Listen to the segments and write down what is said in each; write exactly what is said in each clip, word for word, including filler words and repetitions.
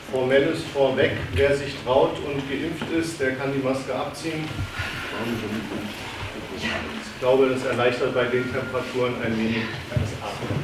Formelles vorweg. Wer sich traut und geimpft ist, der kann die Maske abziehen. Ich glaube, das erleichtert bei den Temperaturen ein wenig das Atmen.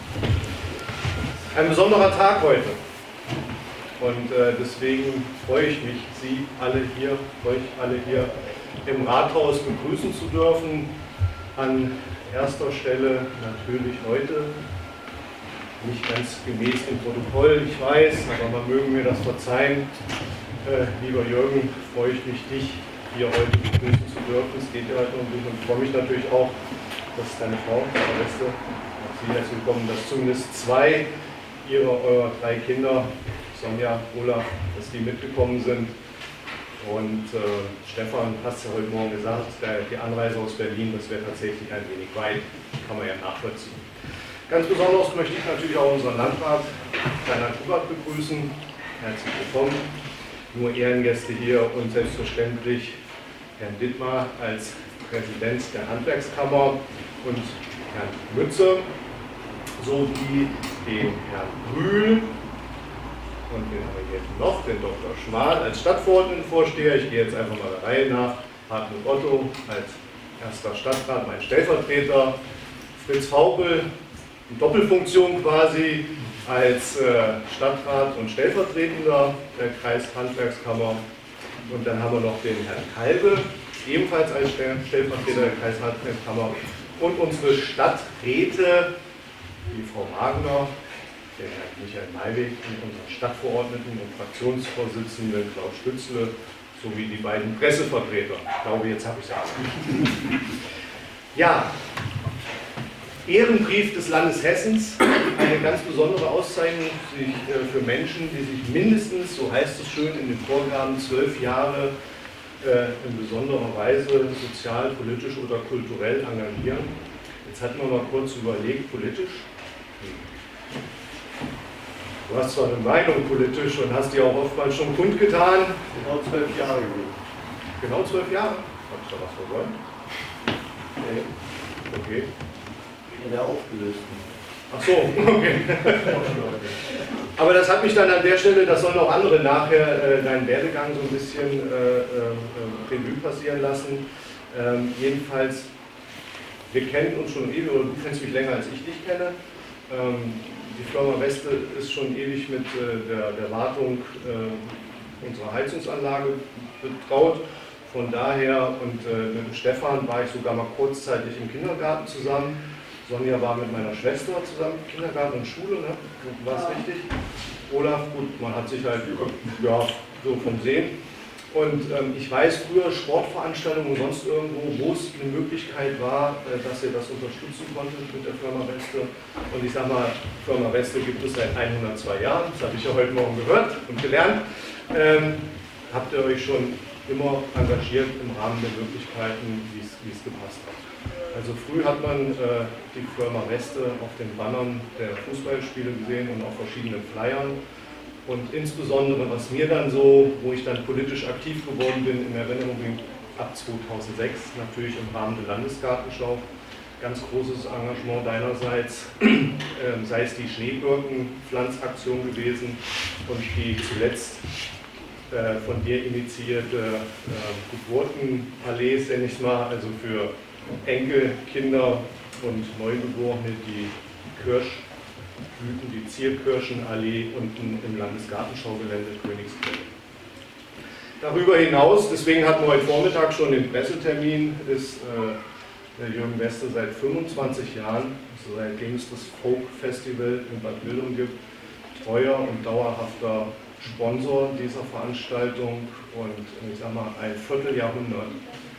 Ein besonderer Tag heute. Und äh, deswegen freue ich mich, Sie alle hier, euch alle hier im Rathaus begrüßen zu dürfen. An erster Stelle natürlich heute, nicht ganz gemäß dem Protokoll, ich weiß, aber man möge mir das verzeihen. Äh, lieber Jürgen, freue ich mich, dich hier heute begrüßen zu dürfen. Es geht ja heute um dich und ich freue mich natürlich auch, dass deine Frau, Frau Weste, auch Sie herzlich willkommen, dass zumindest zwei ihrer, eurer drei Kinder, Sonja, Olaf, dass die mitgekommen sind. Und äh, Stefan, hast du ja heute Morgen gesagt, der, die Anreise aus Berlin, das wäre tatsächlich ein wenig weit, kann man ja nachvollziehen. Ganz besonders möchte ich natürlich auch unseren Landrat, Reinhard Hubert, begrüßen. Herzlich willkommen. Nur Ehrengäste hier und selbstverständlich Herrn Dittmar als Präsident der Handwerkskammer und Herrn Mütze sowie den Herrn Brühl. Und den haben wir jetzt noch, den Doktor Schmal als Stadtverordnetenvorsteher. Ich gehe jetzt einfach mal der Reihe nach. Hartmut Otto als erster Stadtrat, mein Stellvertreter. Fritz Vaupel, in Doppelfunktion quasi, als äh, Stadtrat und Stellvertretender der Kreishandwerkskammer. Und dann haben wir noch den Herrn Kalbe, ebenfalls als Stellvertreter der Kreishandwerkskammer. Und unsere Stadträte, die Frau Wagner, den Herrn Michael Maiweg und unseren Stadtverordneten und Fraktionsvorsitzenden Klaus Stützle sowie die beiden Pressevertreter. Ich glaube, jetzt habe ich es auch. Ja, Ehrenbrief des Landes Hessens, eine ganz besondere Auszeichnung für Menschen, die sich mindestens, so heißt es schön in den Vorgaben, zwölf Jahre in besonderer Weise sozial, politisch oder kulturell engagieren. Jetzt hatten wir mal kurz überlegt, politisch. Du hast zwar eine Meinung politisch und hast die auch oftmals schon kundgetan. Genau zwölf Jahre gewesen. Genau zwölf Jahre? Hab ich da was versäumt? Nee. Okay. In der aufgelösten. Ach so, okay. Aber das hat mich dann an der Stelle, das sollen auch andere nachher äh, deinen Werdegang so ein bisschen äh, äh, Revue passieren lassen. Ähm, jedenfalls, wir kennen uns schon ewig, oder du kennst mich länger als ich dich kenne. Ähm, Die Firma Weste ist schon ewig mit äh, der, der Wartung äh, unserer Heizungsanlage betraut. Von daher, und äh, mit dem Stefan war ich sogar mal kurzzeitig im Kindergarten zusammen. Sonja war mit meiner Schwester zusammen im Kindergarten und Schule, ne? War es richtig? Olaf, gut, man hat sich halt ja, so vom Sehen. Und ähm, ich weiß früher Sportveranstaltungen und sonst irgendwo, wo es eine Möglichkeit war, äh, dass ihr das unterstützen konntet mit der Firma Weste. Und ich sage mal, Firma Weste gibt es seit hundertzwei Jahren, das habe ich ja heute Morgen gehört und gelernt. Ähm, habt ihr euch schon immer engagiert im Rahmen der Möglichkeiten, wie es gepasst hat. Also früh hat man äh, die Firma Weste auf den Bannern der Fußballspiele gesehen und auf verschiedenen Flyern. Und insbesondere, was mir dann so, wo ich dann politisch aktiv geworden bin, in Erinnerung ging, ab zweitausendsechs, natürlich im Rahmen der Landesgartenschau, ganz großes Engagement deinerseits, äh, sei es die Schneebirkenpflanzaktion gewesen und die zuletzt äh, von dir initiierte äh, Geburtenallee, nenne ich es mal, also für Enkel, Kinder und Neugeborene, die Kirschblüten, die Zierkirschenallee unten im Landesgartenschaugelände Königsberg. Darüber hinaus, deswegen hatten wir heute Vormittag schon den Pressetermin, ist äh, der Jürgen Weste seit fünfundzwanzig Jahren, also seitdem es das Folk-Festival in Bad Wildung gibt, treuer und dauerhafter Sponsor dieser Veranstaltung und ich sag mal ein Vierteljahrhundert.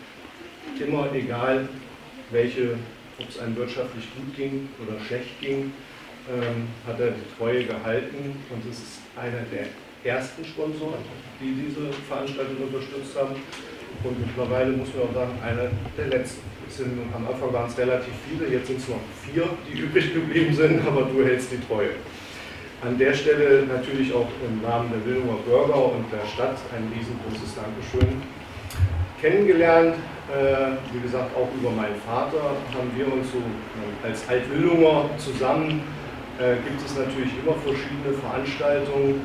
Immer egal, welche, ob es einem wirtschaftlich gut ging oder schlecht ging, ähm, hat er die Treue gehalten und es ist einer der ersten Sponsoren, die diese Veranstaltung unterstützt haben und mittlerweile muss man auch sagen, einer der letzten. Es sind, am Anfang waren es relativ viele, jetzt sind es noch vier, die übrig geblieben sind, aber du hältst die Treue. An der Stelle natürlich auch im Namen der Wildunger Bürger und der Stadt ein riesengroßes Dankeschön. Kennengelernt, äh, wie gesagt, auch über meinen Vater haben wir uns so äh, als Altwildunger zusammen, äh, gibt es natürlich immer verschiedene Veranstaltungen,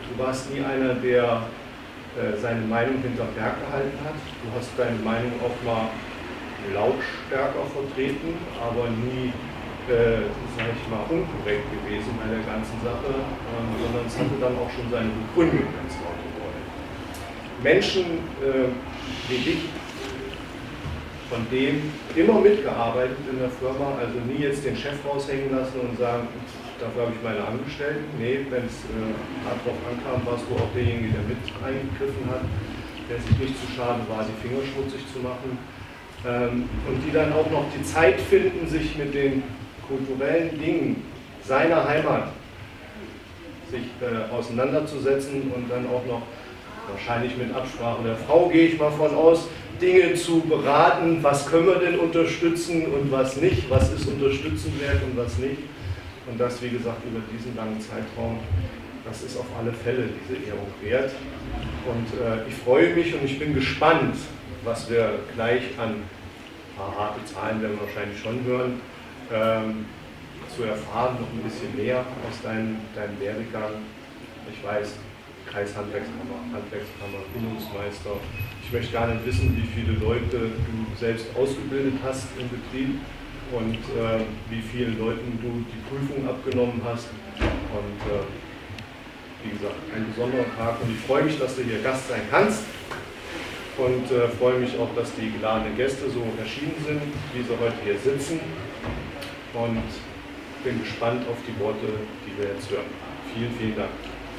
Du warst nie einer, der äh, seine Meinung hinterm Berg gehalten hat. Du hast deine Meinung auch mal lautstärker vertreten, aber nie, äh, sag ich mal, unkorrekt gewesen bei der ganzen Sache, ähm, sondern es hatte dann auch schon seine Begründung, wenn es laut geworden. Menschen äh, wie dich, von dem immer mitgearbeitet in der Firma, also nie jetzt den Chef raushängen lassen und sagen, dafür habe ich meine Angestellten. Nee, wenn es äh, hart drauf ankam, warst du auch derjenige, der mit eingegriffen hat, der sich nicht zu schade war, die Finger schmutzig zu machen. Ähm, und die dann auch noch die Zeit finden, sich mit den kulturellen Dingen seiner Heimat sich äh, auseinanderzusetzen und dann auch noch, wahrscheinlich mit Absprache der Frau, gehe ich mal von aus, Dinge zu beraten, was können wir denn unterstützen und was nicht, was ist unterstützenswert und was nicht. Und das, wie gesagt, über diesen langen Zeitraum, das ist auf alle Fälle diese Ehrung wert. Und äh, ich freue mich und ich bin gespannt, was wir gleich an ein paar harte Zahlen werden wir wahrscheinlich schon hören, ähm, zu erfahren, noch ein bisschen mehr aus deinem, deinem Werdegang. Ich weiß, Kreishandwerkskammer, Handwerkskammer, Bildungsmeister. Ich möchte gar nicht wissen, wie viele Leute du selbst ausgebildet hast im Betrieb und äh, wie vielen Leuten du die Prüfung abgenommen hast. Und äh, wie gesagt, ein besonderer Tag. Und ich freue mich, dass du hier Gast sein kannst. Und äh, freue mich auch, dass die geladenen Gäste so erschienen sind, wie sie heute hier sitzen. Und bin gespannt auf die Worte, die wir jetzt hören. Vielen, vielen Dank.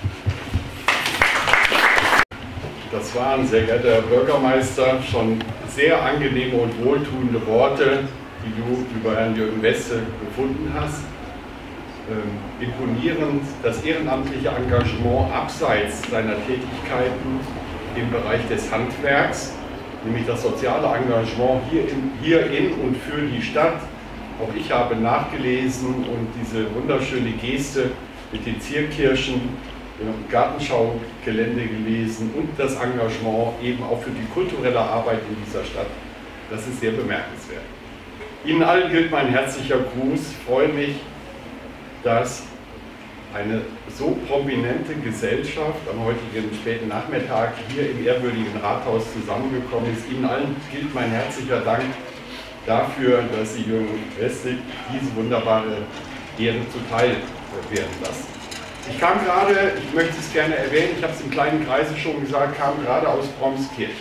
Das waren, sehr geehrter Herr Bürgermeister, schon sehr angenehme und wohltuende Worte, die du über Herrn Jürgen Weste gefunden hast. Ähm, imponierend das ehrenamtliche Engagement abseits seiner Tätigkeiten im Bereich des Handwerks, nämlich das soziale Engagement hier in, hier in und für die Stadt. Auch ich habe nachgelesen und diese wunderschöne Geste mit den Zierkirschen im Gartenschaugelände gelesen und das Engagement eben auch für die kulturelle Arbeit in dieser Stadt. Das ist sehr bemerkenswert. Ihnen allen gilt mein herzlicher Gruß. Ich freue mich, dass eine so prominente Gesellschaft am heutigen späten Nachmittag hier im ehrwürdigen Rathaus zusammengekommen ist. Ihnen allen gilt mein herzlicher Dank dafür, dass Sie Jürgen Weste diese wunderbare Ehre zuteil werden lassen. Ich kam gerade, ich möchte es gerne erwähnen, ich habe es im kleinen Kreise schon gesagt, kam gerade aus Bromskirchen.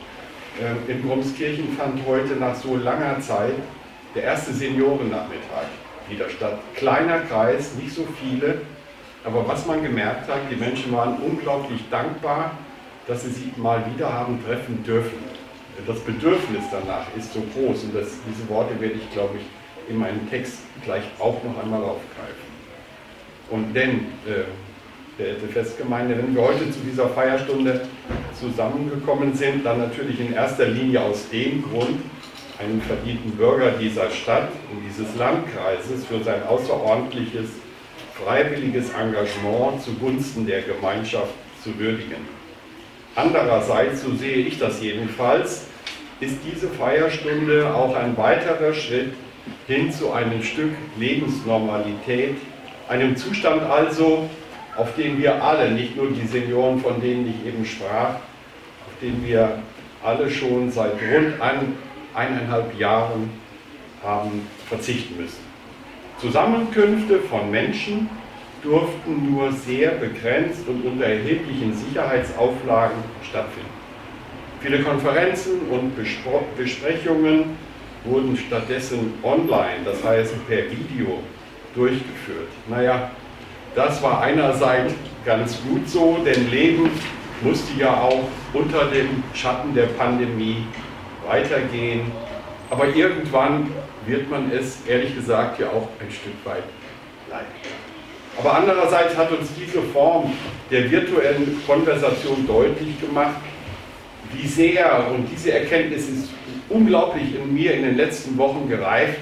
In Bromskirchen fand heute nach so langer Zeit der erste Seniorennachmittag wieder statt. Kleiner Kreis, nicht so viele, aber was man gemerkt hat, die Menschen waren unglaublich dankbar, dass sie sich mal wieder haben treffen dürfen. Das Bedürfnis danach ist so groß und das, diese Worte werde ich, glaube ich, in meinem Text gleich auch noch einmal aufgreifen. Und denn, äh, verehrte Festgemeinde, wenn wir heute zu dieser Feierstunde zusammengekommen sind, dann natürlich in erster Linie aus dem Grund, einen verdienten Bürger dieser Stadt und dieses Landkreises für sein außerordentliches, freiwilliges Engagement zugunsten der Gemeinschaft zu würdigen. Andererseits, so sehe ich das jedenfalls, ist diese Feierstunde auch ein weiterer Schritt hin zu einem Stück Lebensnormalität, einem Zustand also, auf den wir alle, nicht nur die Senioren, von denen ich eben sprach, auf den wir alle schon seit rund ein, eineinhalb Jahren haben verzichten müssen. Zusammenkünfte von Menschen durften nur sehr begrenzt und unter erheblichen Sicherheitsauflagen stattfinden. Viele Konferenzen und Bespro- Besprechungen wurden stattdessen online, das heißt per Video, durchgeführt. Naja, das war einerseits ganz gut so, denn Leben musste ja auch unter dem Schatten der Pandemie weitergehen. Aber irgendwann wird man es, ehrlich gesagt, ja auch ein Stück weit leiden. Aber andererseits hat uns diese Form der virtuellen Konversation deutlich gemacht, wie sehr, und diese Erkenntnis ist unglaublich in mir in den letzten Wochen gereift,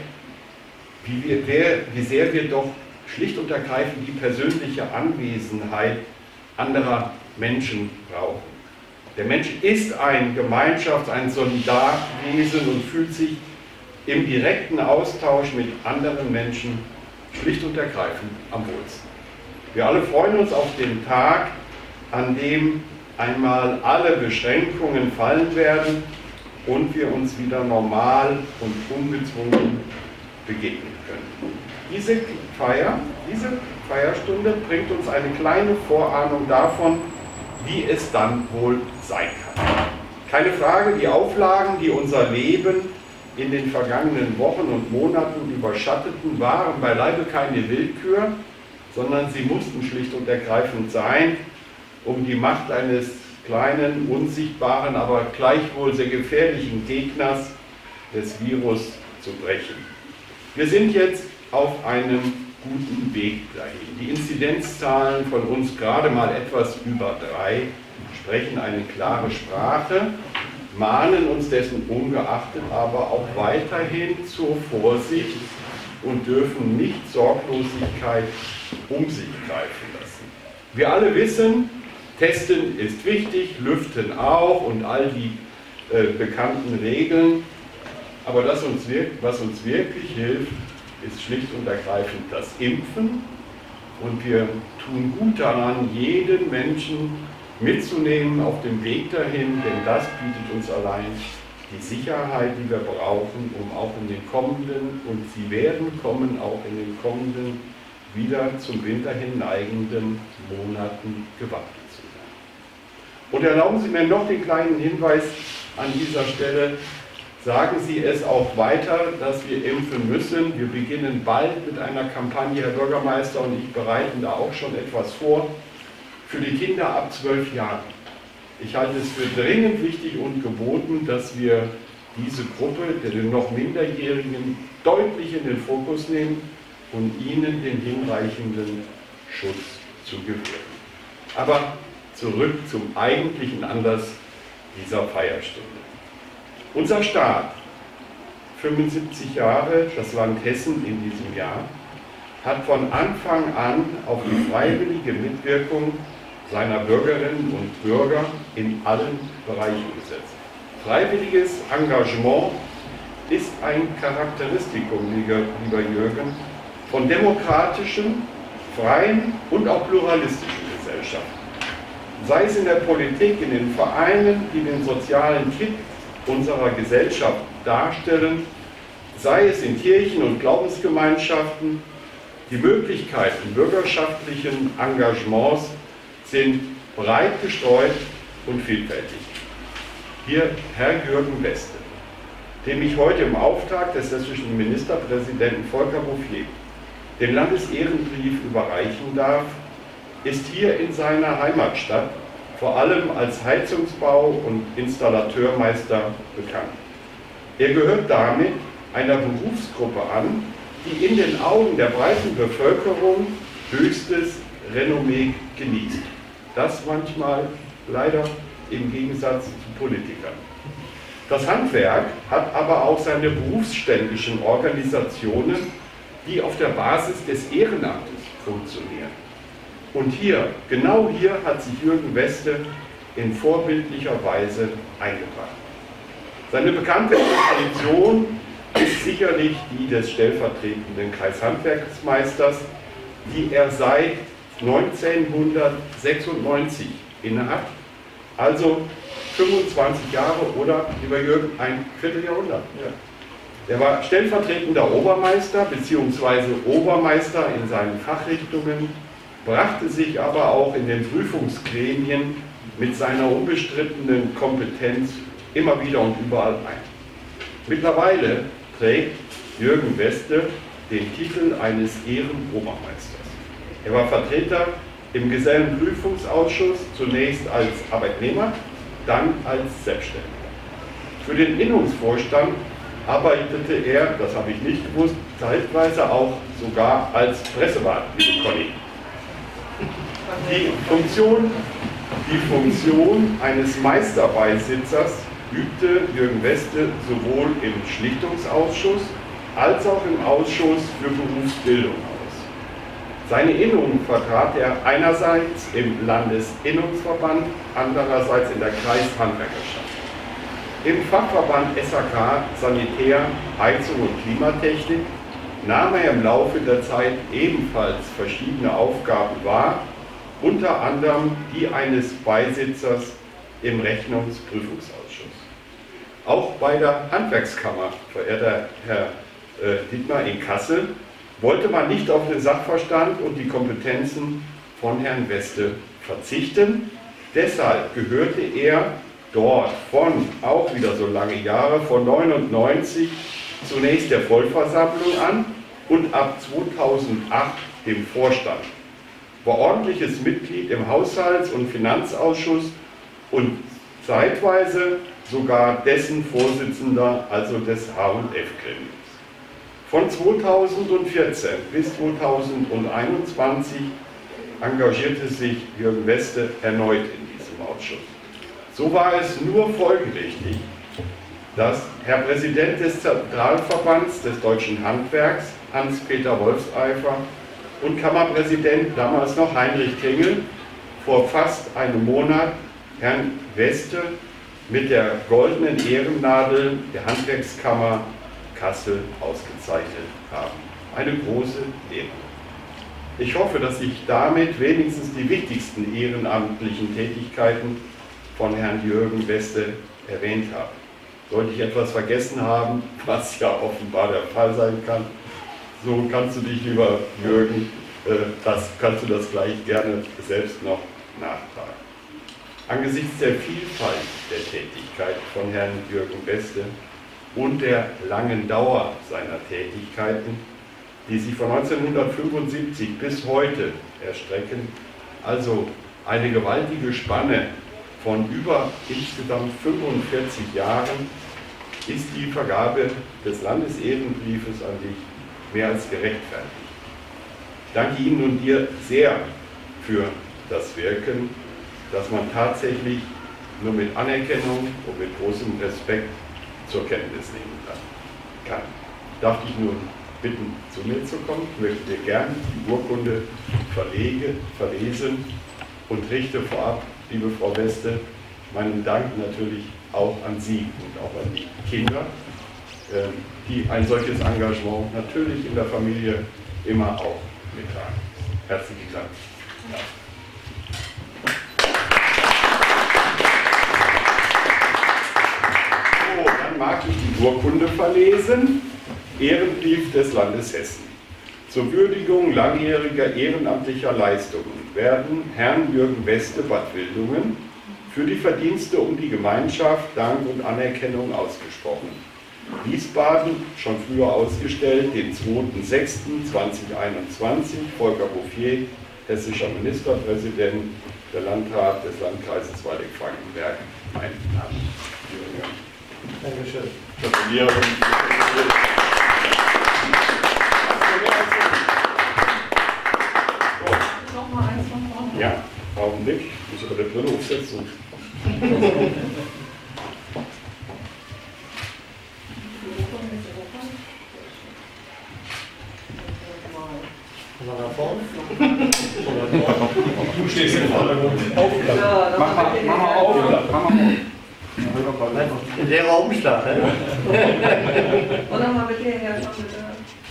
wie, wir, wie sehr wir doch schlicht und ergreifend die persönliche Anwesenheit anderer Menschen brauchen. Der Mensch ist ein Gemeinschafts-, ein Solidarwesen und fühlt sich im direkten Austausch mit anderen Menschen schlicht und ergreifend am wohlsten. Wir alle freuen uns auf den Tag, an dem einmal alle Beschränkungen fallen werden und wir uns wieder normal und ungezwungen begegnen können. Diese Feier, diese Feierstunde bringt uns eine kleine Vorahnung davon, wie es dann wohl sein kann. Keine Frage, die Auflagen, die unser Leben in den vergangenen Wochen und Monaten überschatteten, waren beileibe keine Willkür, sondern sie mussten schlicht und ergreifend sein, um die Macht eines kleinen, unsichtbaren, aber gleichwohl sehr gefährlichen Gegners des Virus zu brechen. Wir sind jetzt auf einem guten Weg dahin. Die Inzidenzzahlen von uns gerade mal etwas über drei sprechen eine klare Sprache, mahnen uns dessen ungeachtet aber auch weiterhin zur Vorsicht und dürfen nicht Sorglosigkeit um sich greifen lassen. Wir alle wissen, Testen ist wichtig, Lüften auch und all die äh, bekannten Regeln, aber das uns, was uns wirklich hilft, ist schlicht und ergreifend das Impfen, und wir tun gut daran, jeden Menschen mitzunehmen auf dem Weg dahin, denn das bietet uns allein die Sicherheit, die wir brauchen, um auch in den kommenden, und sie werden kommen, auch in den kommenden, wieder zum Winter hin neigenden Monaten gewappnet zu sein. Und erlauben Sie mir noch den kleinen Hinweis an dieser Stelle: Sagen Sie es auch weiter, dass wir impfen müssen. Wir beginnen bald mit einer Kampagne, Herr Bürgermeister und ich bereiten da auch schon etwas vor, für die Kinder ab zwölf Jahren. Ich halte es für dringend wichtig und geboten, dass wir diese Gruppe der noch Minderjährigen deutlich in den Fokus nehmen und ihnen den hinreichenden Schutz zu gewähren. Aber zurück zum eigentlichen Anlass dieser Feierstunde. Unser Staat, fünfundsiebzig Jahre, das Land Hessen in diesem Jahr, hat von Anfang an auf die freiwillige Mitwirkung seiner Bürgerinnen und Bürger in allen Bereichen gesetzt. Freiwilliges Engagement ist ein Charakteristikum, lieber Jürgen, von demokratischen, freien und auch pluralistischen Gesellschaften. Sei es in der Politik, in den Vereinen, die den sozialen Kitt unserer Gesellschaft darstellen, sei es in Kirchen und Glaubensgemeinschaften, die Möglichkeiten bürgerschaftlichen Engagements sind breit gestreut und vielfältig. Hier Herr Jürgen Weste, dem ich heute im Auftrag des hessischen Ministerpräsidenten Volker Bouffier den Landesehrenbrief überreichen darf, ist hier in seiner Heimatstadt vor allem als Heizungsbau- und Installateurmeister bekannt. Er gehört damit einer Berufsgruppe an, die in den Augen der breiten Bevölkerung höchstes Renommee genießt. Das manchmal leider im Gegensatz zu Politikern. Das Handwerk hat aber auch seine berufsständischen Organisationen, die auf der Basis des Ehrenamtes funktionieren. Und hier, genau hier, hat sich Jürgen Weste in vorbildlicher Weise eingebracht. Seine bekannteste Tradition ist sicherlich die des stellvertretenden Kreishandwerksmeisters, die er seit neunzehnhundertsechsundneunzig innehat, also fünfundzwanzig Jahre oder, lieber Jürgen, ein Vierteljahrhundert. Ja. Er war stellvertretender Obermeister bzw. Obermeister in seinen Fachrichtungen, brachte sich aber auch in den Prüfungsgremien mit seiner unbestrittenen Kompetenz immer wieder und überall ein. Mittlerweile trägt Jürgen Weste den Titel eines Ehrenobermeisters. Er war Vertreter im Gesellenprüfungsausschuss, zunächst als Arbeitnehmer, dann als Selbstständiger. Für den Innungsvorstand arbeitete er, das habe ich nicht gewusst, zeitweise auch sogar als Pressewart, liebe Conny. Die Funktion, die Funktion eines Meisterbeisitzers übte Jürgen Weste sowohl im Schlichtungsausschuss als auch im Ausschuss für Berufsbildung aus. Seine Innungen vertrat er einerseits im Landesinnungsverband, andererseits in der Kreishandwerkerschaft. Im Fachverband S H K Sanitär, Heizung und Klimatechnik nahm er im Laufe der Zeit ebenfalls verschiedene Aufgaben wahr unter anderem die eines Beisitzers im Rechnungsprüfungsausschuss. Auch bei der Handwerkskammer, verehrter Herr äh, Dittmar, in Kassel, wollte man nicht auf den Sachverstand und die Kompetenzen von Herrn Weste verzichten. Deshalb gehörte er dort von, auch wieder so lange Jahre, von neunundneunzig zunächst der Vollversammlung an und ab zweitausendacht dem Vorstand. War ordentliches Mitglied im Haushalts- und Finanzausschuss und zeitweise sogar dessen Vorsitzender, also des H und F-Gremiums. Von zweitausendvierzehn bis zweitausendeinundzwanzig engagierte sich Jürgen Weste erneut in diesem Ausschuss. So war es nur folgerichtig, dass Herr Präsident des Zentralverbands des Deutschen Handwerks, Hans-Peter Wolfseifer, und Kammerpräsident, damals noch Heinrich Kringel, vor fast einem Monat Herrn Weste mit der goldenen Ehrennadel der Handwerkskammer Kassel ausgezeichnet haben. Eine große Ehre. Ich hoffe, dass ich damit wenigstens die wichtigsten ehrenamtlichen Tätigkeiten von Herrn Jürgen Weste erwähnt habe. Sollte ich etwas vergessen haben, was ja offenbar der Fall sein kann, so kannst du dich, lieber Jürgen, äh, das, kannst du das gleich gerne selbst noch nachtragen. Angesichts der Vielfalt der Tätigkeit von Herrn Jürgen Weste und der langen Dauer seiner Tätigkeiten, die sich von neunzehnhundertfünfundsiebzig bis heute erstrecken, also eine gewaltige Spanne von über insgesamt fünfundvierzig Jahren, ist die Vergabe des Landesehrenbriefes an dich mehr als gerechtfertigt. Ich danke Ihnen und dir sehr für das Wirken, das man tatsächlich nur mit Anerkennung und mit großem Respekt zur Kenntnis nehmen kann. Ich darf dich nun bitten, zu mir zu kommen. Ich möchte dir gerne die Urkunde verlege, verlesen und richte vorab, liebe Frau Weste, meinen Dank natürlich auch an Sie und auch an die Kinder, die ein solches Engagement natürlich in der Familie immer auch mittragen. Herzlichen Dank. Ja. So, dann mag ich die Urkunde verlesen. Ehrenbrief des Landes Hessen. Zur Würdigung langjähriger ehrenamtlicher Leistungen werden Herrn Jürgen Weste, Bad Wildungen, für die Verdienste um die Gemeinschaft Dank und Anerkennung ausgesprochen. Wiesbaden, schon früher ausgestellt, den zweiten sechsten zweitausendeinundzwanzig, Volker Bouffier, hessischer Ministerpräsident, der Landrat des Landkreises Waldeck-Frankenberg. Mein Name. Dankeschön. Gratuliere. Nochmal eins von vorne. Ja, Augenblick, ich muss aber die Brille aufsetzen. Nach vorne. Du stehst im Vordergrund. Ja, Mach mal, mach mal auf. Mach mal auf. Der Raumschlag, ne? Und nochmal bitte her, schon bitte.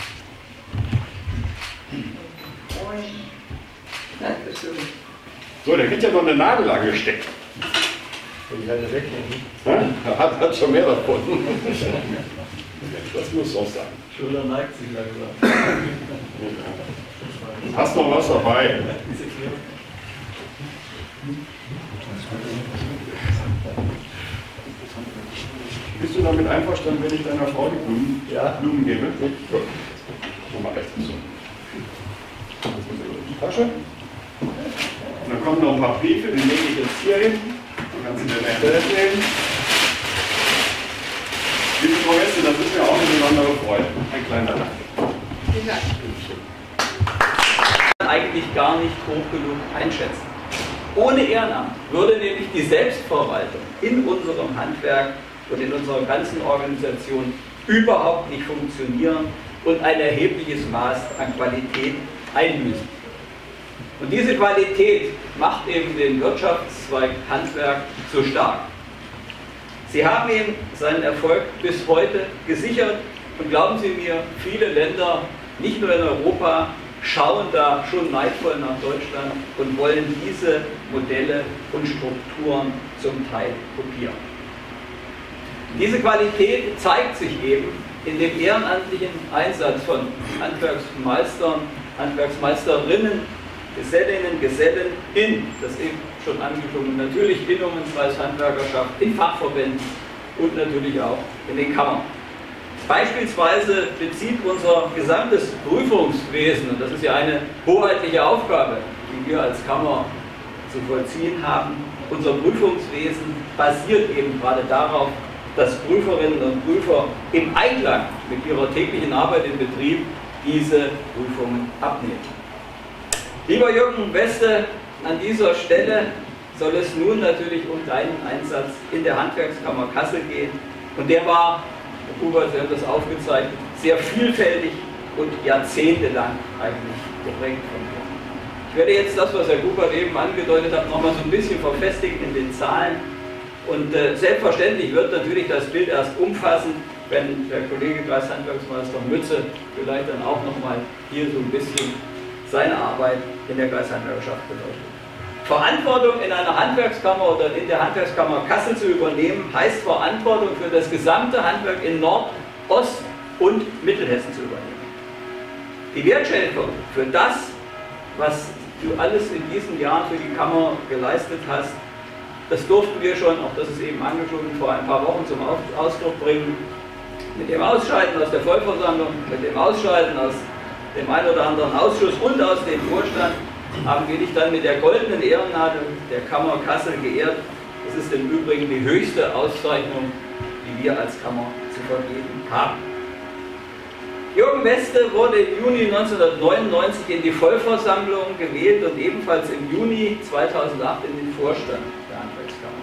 Moin. Dankeschön. So, der kriegt ja noch eine Nadel angesteckt. Will ich eine wegnehmen? Ja, er hat, hat schon mehr davon. Das muss auch sein. Schulter neigt sich langsam. Hast noch was dabei? Bist du damit einverstanden, wenn ich deiner Frau die Blumen, Ja. Blumen gebe? Gut. Dann mach ich das so. Die Tasche. Und dann kommen noch ein paar Briefe, die lege ich jetzt hier hin. Dann kannst du dir eine Erde nehmen. Liebe Frau Weste, das ist mir auch eine besondere Freude. Ein kleiner Dank. Vielen Dank. Eigentlich gar nicht hoch genug einschätzen. Ohne Ehrenamt würde nämlich die Selbstverwaltung in unserem Handwerk und in unserer ganzen Organisation überhaupt nicht funktionieren und ein erhebliches Maß an Qualität einbüßen. Und diese Qualität macht eben den Wirtschaftszweig Handwerk so stark. Sie haben ihm seinen Erfolg bis heute gesichert und glauben Sie mir, viele Länder, nicht nur in Europa, schauen da schon neidvoll nach Deutschland und wollen diese Modelle und Strukturen zum Teil kopieren. Diese Qualität zeigt sich eben in dem ehrenamtlichen Einsatz von Handwerksmeistern, Handwerksmeisterinnen, Gesellinnen, Gesellen in, das eben schon angeklungen, natürlich in Umkreishandwerkerschaft, in Fachverbänden und natürlich auch in den Kammern. Beispielsweise bezieht unser gesamtes Prüfungswesen, und das ist ja eine hoheitliche Aufgabe, die wir als Kammer zu vollziehen haben, unser Prüfungswesen basiert eben gerade darauf, dass Prüferinnen und Prüfer im Einklang mit ihrer täglichen Arbeit im Betrieb diese Prüfungen abnehmen. Lieber Jürgen Weste, an dieser Stelle soll es nun natürlich um deinen Einsatz in der Handwerkskammer Kassel gehen. Und der war, Herr Hubert, Sie haben das aufgezeigt, sehr vielfältig und jahrzehntelang eigentlich geprägt von dir. Ich werde jetzt das, was Herr Hubert eben angedeutet hat, nochmal so ein bisschen verfestigen in den Zahlen. Und äh, selbstverständlich wird natürlich das Bild erst umfassen, wenn der Kollege Kreishandwerksmeister Mütze vielleicht dann auch nochmal hier so ein bisschen seine Arbeit in der Kreishandwerkerschaft beleuchtet. Verantwortung in einer Handwerkskammer oder in der Handwerkskammer Kassel zu übernehmen, heißt Verantwortung für das gesamte Handwerk in Nord-, Ost- und Mittelhessen zu übernehmen. Die Wertschätzung für das, was du alles in diesen Jahren für die Kammer geleistet hast, das durften wir schon, auch das ist eben angeklungen, vor ein paar Wochen zum Ausdruck bringen. Mit dem Ausscheiden aus der Vollversammlung, mit dem Ausscheiden aus dem einen oder anderen Ausschuss und aus dem Vorstand haben wir dich dann mit der goldenen Ehrennadel der Kammer Kassel geehrt. Das ist im Übrigen die höchste Auszeichnung, die wir als Kammer zu vergeben haben. Jürgen Weste wurde im Juni neunzehnhundertneunundneunzig in die Vollversammlung gewählt und ebenfalls im Juni zweitausendacht in den Vorstand der Handwerkskammer.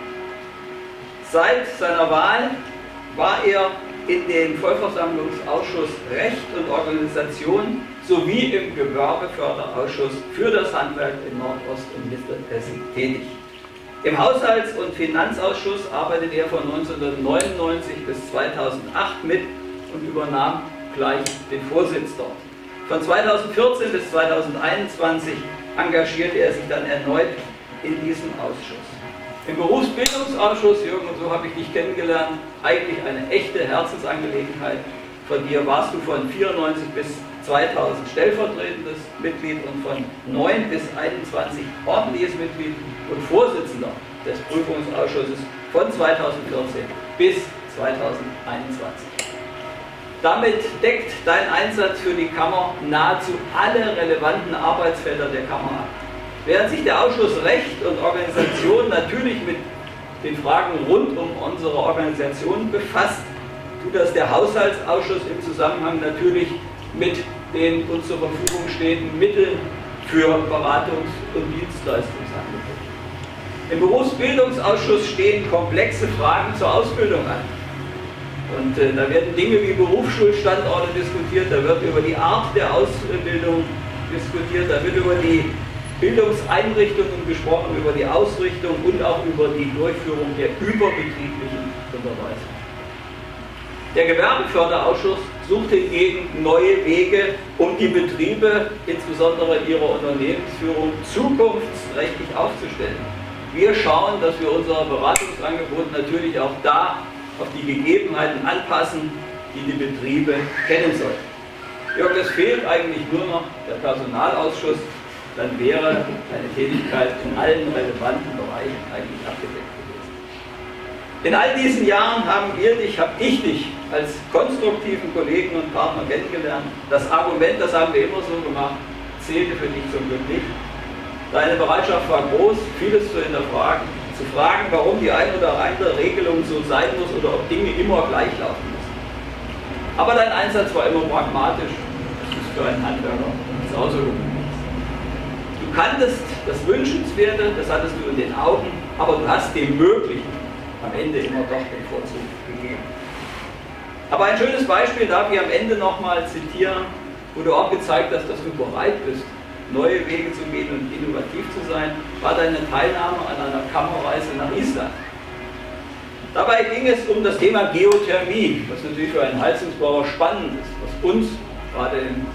Seit seiner Wahl war er in den Vollversammlungsausschuss Recht und Organisation sowie im Gewerbeförderausschuss für das Handwerk in Nordost- und Mittelhessen tätig. Im Haushalts- und Finanzausschuss arbeitet er von neunzehnhundertneunundneunzig bis zweitausendacht mit und übernahm gleich den Vorsitz dort. Von zweitausendvierzehn bis zweitausendeinundzwanzig engagierte er sich dann erneut in diesem Ausschuss. Im Berufsbildungsausschuss, Jürgen, und so habe ich dich kennengelernt, eigentlich eine echte Herzensangelegenheit. Von dir warst du von vierundneunzig bis zweitausend stellvertretendes Mitglied und von neun bis einundzwanzig ordentliches Mitglied und Vorsitzender des Prüfungsausschusses von zweitausendvierzehn bis zweitausendeinundzwanzig. Damit deckt dein Einsatz für die Kammer nahezu alle relevanten Arbeitsfelder der Kammer ab. Während sich der Ausschuss Recht und Organisation natürlich mit den Fragen rund um unsere Organisation befasst, tut das der Haushaltsausschuss im Zusammenhang natürlich mit den uns zur Verfügung stehenden Mitteln für Beratungs- und Dienstleistungsangebote. Im Berufsbildungsausschuss stehen komplexe Fragen zur Ausbildung an. Und äh, da werden Dinge wie Berufsschulstandorte diskutiert, da wird über die Art der Ausbildung diskutiert, da wird über die Bildungseinrichtungen gesprochen, über die Ausrichtung und auch über die Durchführung der überbetrieblichen Unterweisung. Der Gewerbeförderausschuss sucht hingegen neue Wege, um die Betriebe, insbesondere in ihrer Unternehmensführung, zukunftsträchtig aufzustellen. Wir schauen, dass wir unser Beratungsangebot natürlich auch da auf die Gegebenheiten anpassen, die die Betriebe kennen sollten. Jürgen, es fehlt eigentlich nur noch der Personalausschuss, dann wäre eine Tätigkeit in allen relevanten Bereichen eigentlich abgedeckt gewesen. In all diesen Jahren haben wir dich, habe ich dich als konstruktiven Kollegen und Partner kennengelernt. Das Argument, das haben wir immer so gemacht, zählte für dich zum Glück nicht. Deine Bereitschaft war groß, vieles zu hinterfragen, zu fragen, warum die eine oder andere Regelung so sein muss oder ob Dinge immer gleich laufen müssen. Aber dein Einsatz war immer pragmatisch. Das ist für einen Handwerker genauso gewöhnlich. Du kanntest das Wünschenswerte, das hattest du in den Augen, aber du hast dem Möglichen am Ende immer doch den Vorzug gegeben. Aber ein schönes Beispiel darf ich am Ende nochmal zitieren, wo du auch gezeigt hast, dass du bereit bist, neue Wege zu gehen und innovativ zu sein, war deine Teilnahme an einer Kammerreise nach Island. Dabei ging es um das Thema Geothermie, was natürlich für einen Heizungsbauer spannend ist, was uns gerade im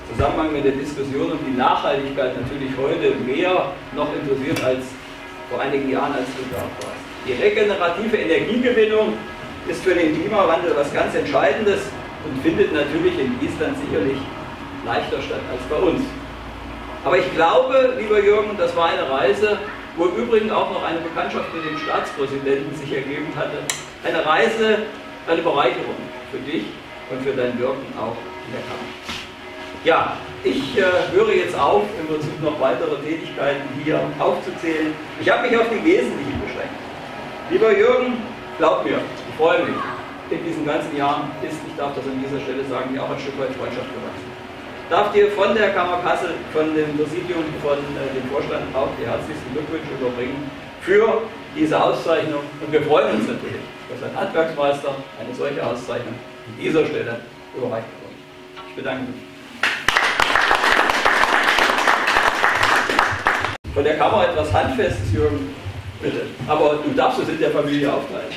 Zusammenhang mit der Diskussion um die Nachhaltigkeit natürlich heute mehr noch interessiert als vor einigen Jahren, als du da warst. Die regenerative Energiegewinnung ist für den Klimawandel was ganz Entscheidendes und findet natürlich in Island sicherlich leichter statt als bei uns. Aber ich glaube, lieber Jürgen, das war eine Reise, wo im Übrigen auch noch eine Bekanntschaft mit dem Staatspräsidenten sich ergeben hatte. Eine Reise, eine Bereicherung für dich und für dein Wirken auch in der Kammer. Ja, ich äh, höre jetzt auf, im Prinzip noch weitere Tätigkeiten hier aufzuzählen. Ich habe mich auf die Wesentlichen beschränkt. Lieber Jürgen, glaub mir, ich freue mich. In diesen ganzen Jahren ist, ich darf das an dieser Stelle sagen, mir auch ein Stück weit Freundschaft gewachsen. Ich darf dir von der Kammer Kassel, von dem Präsidium, von äh, dem Vorstand auch die herzlichsten Glückwünsche überbringen für diese Auszeichnung. Und wir freuen uns natürlich, dass ein Handwerksmeister eine solche Auszeichnung an dieser Stelle überreicht bekommt. Ich bedanke mich. Von der Kammer etwas Handfestes, Jürgen, bitte. Aber du darfst es in der Familie aufteilen.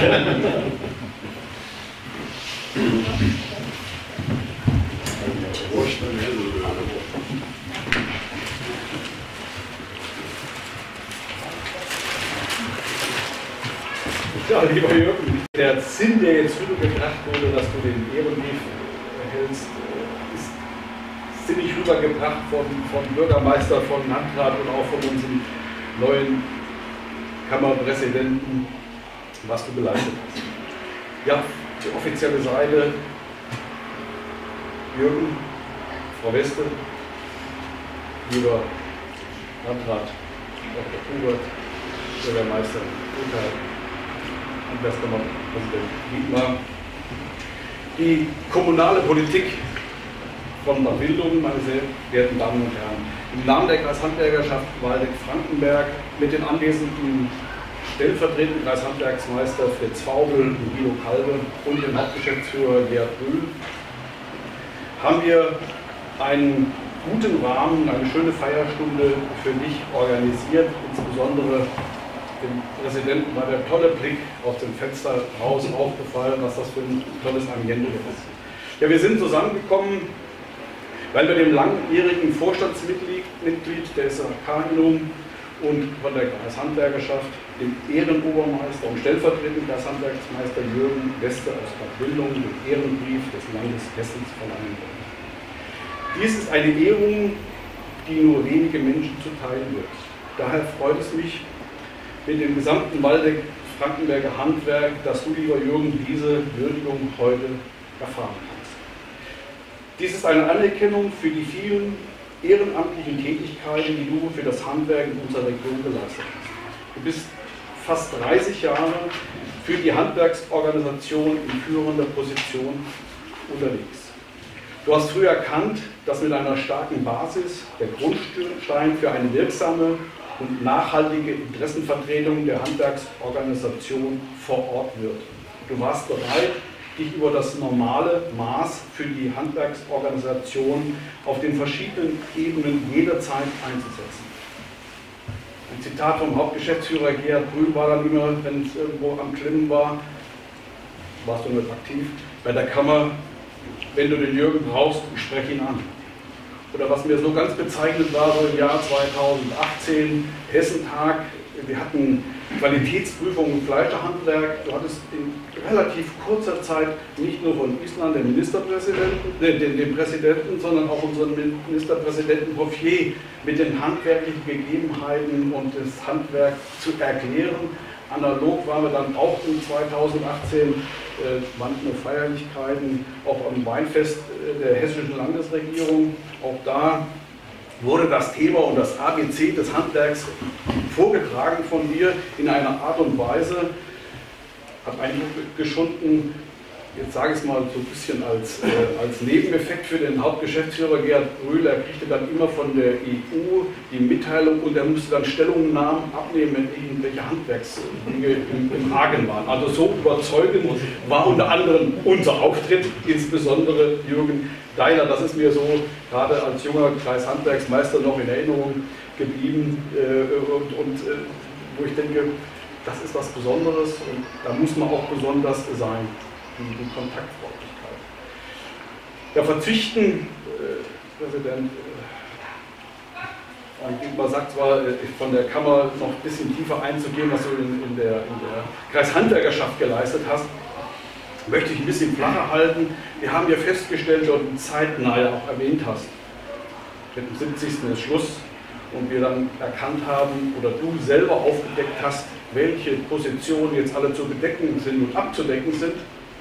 Ja, lieber Jürgen, der Sinn, der jetzt rübergebracht wurde, dass du den Ehrenbrief erhältst, ist sinnig rübergebracht von, von Bürgermeister, von Landrat und auch von unserem neuen Kammerpräsidenten, was du geleistet hast. Ja, die offizielle Seite, Jürgen, Frau Weste, lieber Landrat, Doktor Hubert, Bürgermeister Urteil, Handwerkskammerpräsident Wiedmer, die kommunale Politik von Bad Wildungen, meine sehr verehrten Damen und Herren, im Namen der Kreishandwerkerschaft Waldeck-Frankenberg mit den anwesenden stellvertretenden Kreishandwerksmeister Fritz Faubel und Guido Kalbe und dem Hauptgeschäftsführer Gerd Rühl haben wir einen guten Rahmen, eine schöne Feierstunde für dich organisiert. Insbesondere dem Präsidenten war der tolle Blick aus dem Fenster raus aufgefallen, was das für ein tolles Ambiente ist. Ja, wir sind zusammengekommen, weil wir dem langjährigen Vorstandsmitglied der S H K-Innung und von der Kreishandwerkerschaft, dem Ehrenobermeister und stellvertretenden Kreishandwerksmeister Jürgen Weste aus Bad Wildungen den Ehrenbrief des Landes Hessens verleihen wollen. Dies ist eine Ehrung, die nur wenige Menschen zuteil wird. Daher freut es mich mit dem gesamten Waldeck-Frankenberger Handwerk, dass du, lieber Jürgen, diese Würdigung heute erfahren kannst. Dies ist eine Anerkennung für die vielen ehrenamtlichen Tätigkeiten, die du für das Handwerk in unserer Region geleistet hast. Du bist fast dreißig Jahre für die Handwerksorganisation in führender Position unterwegs. Du hast früh erkannt, dass mit einer starken Basis der Grundstein für eine wirksame und nachhaltige Interessenvertretung der Handwerksorganisation vor Ort wird. Du warst bereit, dich über das normale Maß für die Handwerksorganisation auf den verschiedenen Ebenen jederzeit einzusetzen. Ein Zitat vom Hauptgeschäftsführer Gerd Rühl war dann immer, wenn es irgendwo am Klimmen war, warst du nicht aktiv, bei der Kammer, wenn du den Jürgen brauchst, spreche ihn an. Oder was mir so ganz bezeichnet war, so im Jahr zweitausendachtzehn, Hessentag, wir hatten Qualitätsprüfung im Fleischerhandwerk. Du hattest in relativ kurzer Zeit nicht nur von Island den Ministerpräsidenten, den, den, den Präsidenten, sondern auch unseren Ministerpräsidenten Bouffier mit den handwerklichen Gegebenheiten und das Handwerk zu erklären. Analog waren wir dann auch in zweitausendachtzehn, äh, manchmal Feierlichkeiten, auch am Weinfest der hessischen Landesregierung. Auch da wurde das Thema und das A B C des Handwerks vorgetragen von dir in einer Art und Weise, hat Eindruck geschunden, jetzt sage ich es mal so ein bisschen als, äh, als Nebeneffekt für den Hauptgeschäftsführer Gerd Rühl. Er kriegte dann immer von der E U die Mitteilung und er musste dann Stellungnahmen abnehmen, wenn irgendwelche Handwerksdinge im, im Argen waren. Also so überzeugend war unter anderem unser Auftritt, insbesondere Jürgen Deiner. Das ist mir so gerade als junger Kreishandwerksmeister noch in Erinnerung geblieben äh, und, und äh, wo ich denke, das ist was Besonderes und da muss man auch besonders sein. Die Kontaktfreundlichkeit. Ja, verzichten äh, Präsident. Frank Dietmar sagt zwar, von der Kammer noch ein bisschen tiefer einzugehen, was du in, in, der, in der Kreishandwerkerschaft geleistet hast, möchte ich ein bisschen flacher halten. Wir haben ja festgestellt, dort die Zeitnahe auch erwähnt hast. Mit dem siebzigsten ist Schluss und wir dann erkannt haben oder du selber aufgedeckt hast, welche Positionen jetzt alle zu bedecken sind und abzudecken sind.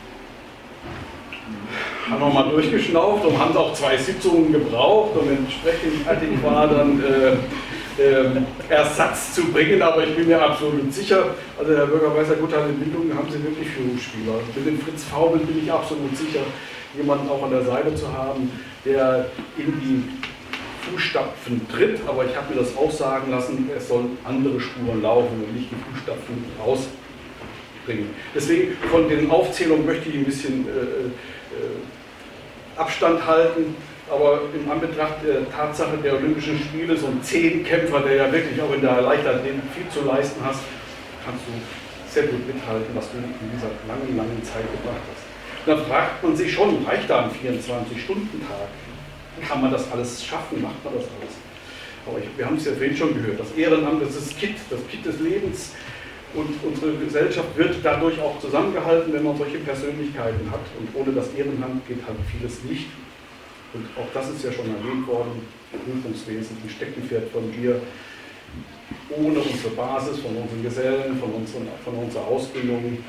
Haben wir mal durchgeschnauft und haben auch zwei Sitzungen gebraucht, um entsprechend fertig war, dann äh, äh, Ersatz zu bringen. Aber ich bin mir absolut sicher, also Herr Bürgermeister Guttal, in Bildung haben Sie wirklich Führungsspieler. Mit dem Fritz Faubel bin ich absolut sicher, jemanden auch an der Seite zu haben, der in die Fußstapfen tritt. Aber ich habe mir das auch sagen lassen, es sollen andere Spuren laufen und nicht die Fußstapfen rausbringen. Deswegen von den Aufzählungen möchte ich ein bisschen äh, äh, Abstand halten, aber in Anbetracht der Tatsache der Olympischen Spiele, so ein Zehnkämpfer, der ja wirklich auch in der Leichtathletik viel zu leisten hast, kannst du sehr gut mithalten, was du in dieser langen, langen Zeit gebracht hast. Da fragt man sich schon, reicht da ein vierundzwanzig-Stunden-Tag? Kann man das alles schaffen? Macht man das alles? Aber ich, wir haben es ja vorhin schon gehört, das Ehrenamt, das ist das Kit, das Kit des Lebens. Und unsere Gesellschaft wird dadurch auch zusammengehalten, wenn man solche Persönlichkeiten hat. Und ohne das Ehrenamt geht halt vieles nicht. Und auch das ist ja schon erwähnt worden, Prüfungswesen, ein Steckenpferd von dir. Ohne unsere Basis, von unseren Gesellen, von, unseren, von unserer Ausbildung,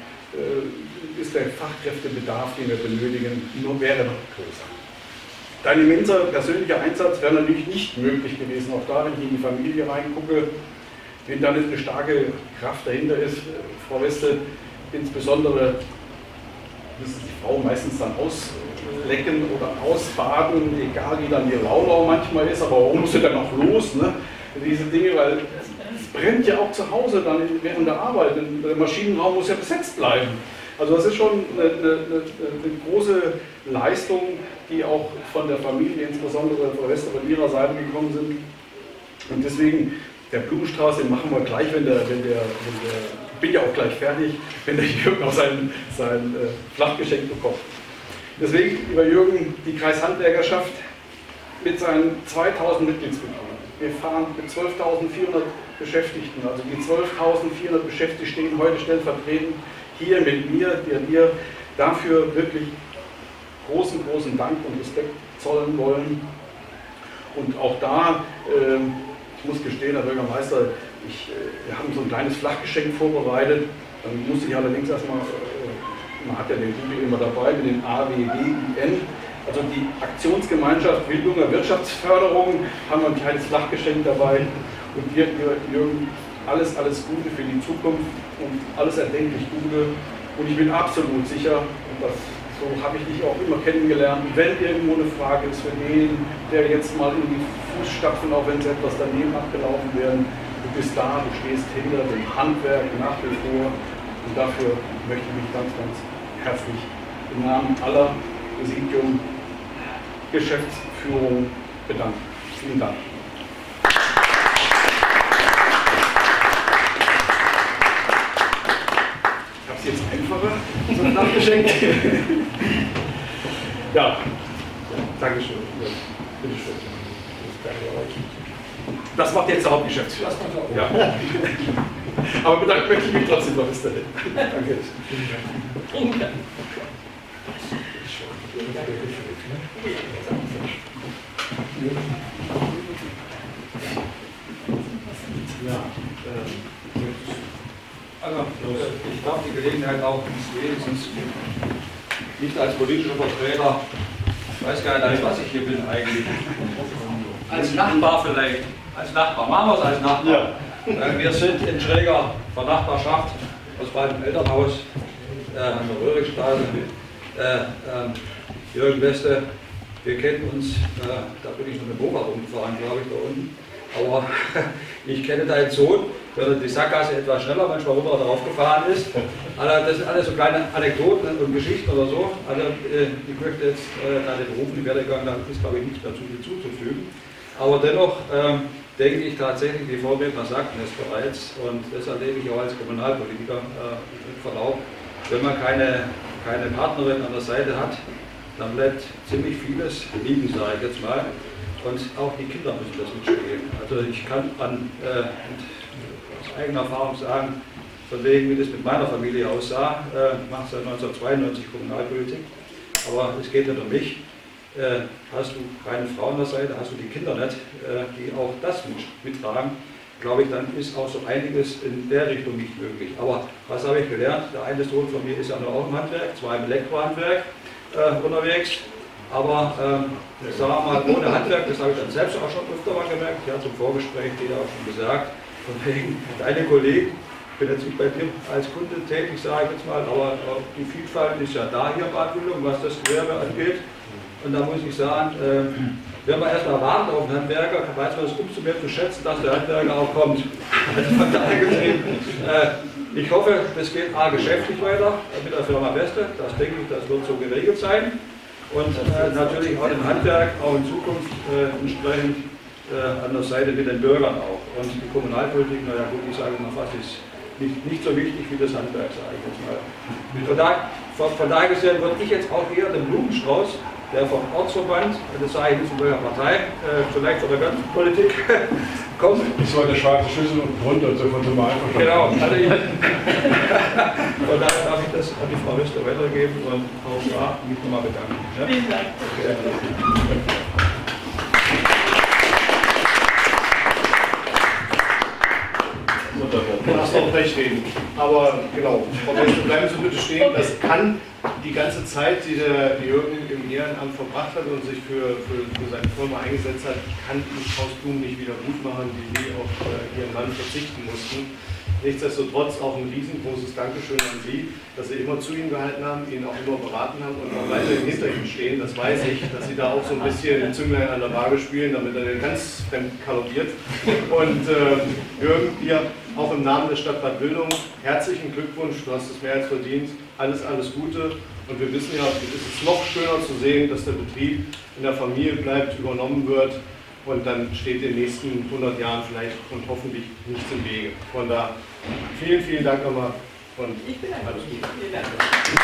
äh, ist der Fachkräftebedarf, den wir benötigen, nur wäre noch größer. Dein immenser persönlicher Einsatz wäre natürlich nicht möglich gewesen, auch da, wenn ich in die Familie reingucke. Wenn da nicht eine starke Kraft dahinter ist, Frau Weste, insbesondere müssen die Frauen meistens dann auslecken oder ausbaden, egal wie dann die Laune manchmal ist, aber warum muss sie dann auch los, ne? Diese Dinge, weil es brennt ja auch zu Hause dann während der Arbeit, der Maschinenraum muss ja besetzt bleiben. Also das ist schon eine, eine, eine große Leistung, die auch von der Familie, insbesondere Frau Weste, von ihrer Seite gekommen sind. Und deswegen, der Blumenstrauß, den machen wir gleich, wenn der, wenn der, wenn der ich bin ja auch gleich fertig, wenn der Jürgen auch sein, sein äh, Flachgeschenk bekommt. Deswegen, lieber Jürgen, die Kreishandwerkerschaft mit seinen zweitausend Mitgliedsmitgliedern. Wir fahren mit zwölftausendvierhundert Beschäftigten, also die zwölftausendvierhundert Beschäftigten stehen heute stellvertretend hier mit mir, der dir dafür wirklich großen, großen Dank und Respekt zollen wollen. Und auch da, äh, ich muss gestehen, Herr Bürgermeister, ich, wir haben so ein kleines Flachgeschenk vorbereitet. Dann musste ich allerdings erstmal, man hat ja den Google immer dabei mit den A W G I N, also die Aktionsgemeinschaft Wildunger Wirtschaftsförderung, haben wir ein kleines Flachgeschenk dabei. Und wir, Jürgen, alles, alles Gute für die Zukunft und alles erdenklich Gute. Und ich bin absolut sicher, und das, so habe ich dich auch immer kennengelernt, wenn irgendwo eine Frage ist für den, der jetzt mal in die Fußstapfen, auch wenn es etwas daneben abgelaufen werden, du bist da, du stehst hinter dem Handwerk nach wie vor. Und dafür möchte ich mich ganz, ganz herzlich im Namen aller Präsidium, Geschäftsführung bedanken. Vielen Dank. Ich habe es jetzt einfacher, so ein Nachgeschenk. Ja, Dankeschön. Bitte schön. Das macht jetzt der Hauptgeschäftsführer. Ja. Aber bedanken möchte ich mich trotzdem noch bis dahin. Danke. Ja, also ich darf die Gelegenheit auch wenigstens nicht als politischer Vertreter, ich weiß gar nicht, als was ich hier bin eigentlich. Als Nachbar vielleicht, als Nachbar, machen wir es als Nachbar. Ja. Wir sind in schräger Vernachbarschaft aus meinem Elternhaus äh, an der Röhrichstraße. Äh, äh, Jürgen Weste, wir kennen uns, äh, da bin ich noch mit dem Motorrad umgefahren, glaube ich, da unten. Aber ich kenne deinen Sohn, der die Sackgasse etwas schneller manchmal runter drauf gefahren ist. Also das sind alles so kleine Anekdoten und Geschichten oder so. Also äh, ich möchte jetzt äh, deinen beruflichen Werdegang, da ist glaube ich nichts dazu hinzuzufügen. Aber dennoch ähm, denke ich tatsächlich, die Vorredner sagten es bereits, und das erlebe ich auch als Kommunalpolitiker äh, mit Verlaub, wenn man keine, keine Partnerin an der Seite hat, dann bleibt ziemlich vieles liegen, sage ich jetzt mal. Und auch die Kinder müssen das mitspielen. Also ich kann an, äh, aus eigener Erfahrung sagen, von wegen, wie das mit meiner Familie aussah. Äh, ich mache seit neunzehnhundertzweiundneunzig Kommunalpolitik, aber es geht nicht um mich. Äh, hast du keine Frau an der Seite, hast du die Kinder nicht, äh, die auch das mit, mittragen, glaube ich, dann ist auch so einiges in der Richtung nicht möglich. Aber was habe ich gelernt? Der eine Sohn von mir ist ja nur auch im Handwerk, zwar im Elektrohandwerk äh, unterwegs, aber ähm, sagen wir mal, ohne Handwerk, das habe ich dann selbst auch schon öfter mal gemerkt, ich hatte zum Vorgespräch dir auch schon gesagt, von wegen, deine Kollegen, ich bin jetzt nicht bei dir als Kunde tätig, sage ich jetzt mal, aber die Vielfalt ist ja da hier in Bad Wildungen, was das Gewerbe angeht. Und da muss ich sagen, äh, wenn man erstmal wartet auf den Handwerker, weiß man es umso mehr zu schätzen, dass der Handwerker auch kommt. Also von daher gesehen, äh, ich hoffe, das geht A, geschäftlich weiter mit der Firma Weste, das denke ich, das wird so geregelt sein. Und äh, natürlich auch im Handwerk, auch in Zukunft äh, entsprechend äh, an der Seite mit den Bürgern auch. Und die Kommunalpolitik, naja gut, ich sage mal fast, ist nicht, nicht so wichtig wie das Handwerk, sage ich jetzt mal. Von, da, von, von daher gesehen würde ich jetzt auch eher den Blumenstrauß, der vom Ortsverband, das sage ich nicht von welcher Partei, äh, vielleicht von der ganzen Politik, kommt. Ich war der schwarze Schlüssel und drunter, so von so mal einfach. Genau, also ich, von daher darf ich das an die Frau Wester weitergeben und auch da mich nochmal bedanken. Ja? Vielen Dank. Okay. Du hast auch recht reden. Aber genau, Frau Wester, bleiben Sie bitte stehen. Das kann die ganze Zeit, die der Jürgen im Ehrenamt verbracht hat und sich für, für, für seine Firma eingesetzt hat, kann die Haus Blumen nicht wieder gut machen, die sie auf äh, ihren Mann verzichten mussten. Nichtsdestotrotz auch ein riesengroßes Dankeschön an Sie, dass Sie immer zu ihm gehalten haben, ihn auch immer beraten haben und auch weiterhin hinter ihm stehen. Das weiß ich, dass Sie da auch so ein bisschen den Zünglein an der Waage spielen, damit er den ganz fremd kaloriert. Und äh, Jürgen, dir auch im Namen der Stadt Bad Wildungen herzlichen Glückwunsch, du hast es mehr als verdient. Alles, alles Gute. Und wir wissen ja, es ist noch schöner zu sehen, dass der Betrieb in der Familie bleibt, übernommen wird. Und dann steht in den nächsten hundert Jahren vielleicht und hoffentlich nichts im Wege. Von da vielen, vielen Dank nochmal und Ich bin alles Gute. Vielen Dank.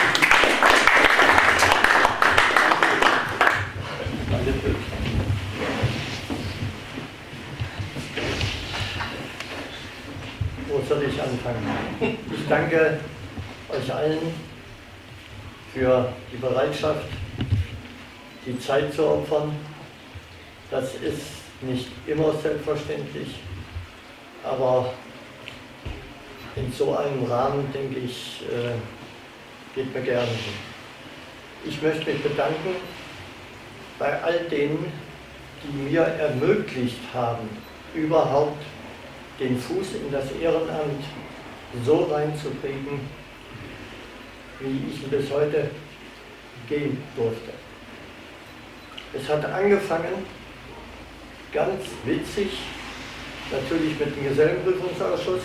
Wo soll ich anfangen? Ich danke euch allen für die Bereitschaft, die Zeit zu opfern. Das ist nicht immer selbstverständlich, aber in so einem Rahmen, denke ich, geht mir gerne hin. Ich möchte mich bedanken bei all denen, die mir ermöglicht haben, überhaupt den Fuß in das Ehrenamt so reinzukriegen, wie ich ihn bis heute gehen durfte. Es hat angefangen, ganz witzig, natürlich mit dem Gesellenprüfungsausschuss.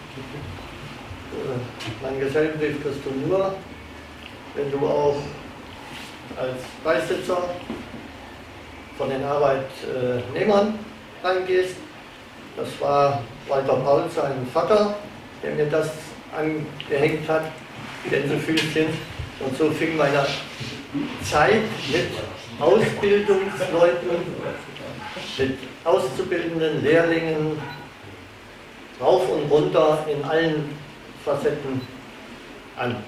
Mein Gesellenbrief kriegst du nur, wenn du auch als Beisitzer von den Arbeitnehmern reingehst. Das war Walter Paul, sein Vater, der mir das angehängt hat, Gänsefüßchen. Und so fing meine Zeit mit Ausbildungsleuten, mit auszubildenden Lehrlingen rauf und runter in allen Facetten an.